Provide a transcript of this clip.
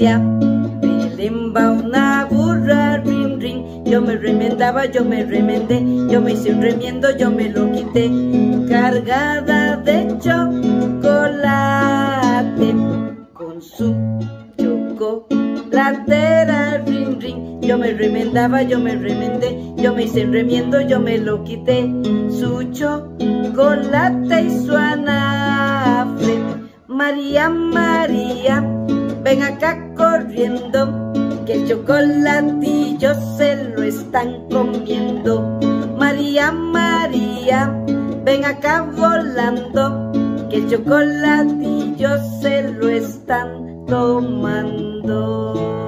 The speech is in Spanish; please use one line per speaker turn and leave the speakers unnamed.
hacia Belén va una burra, rin, rin. Yo me remendaba, yo me remendé, yo me hice un remiendo, yo me lo quité. Cargada de chocolate, con su chocolatera, rin, rin. Yo me remendaba, yo me remendé, yo me hice un remiendo, yo me lo quité. Su chocolate y su anafre. María, María, ven acá corriendo, que el chocolatillo se lo están comiendo. María, María, ven acá volando, que el chocolatillo se lo están tomando.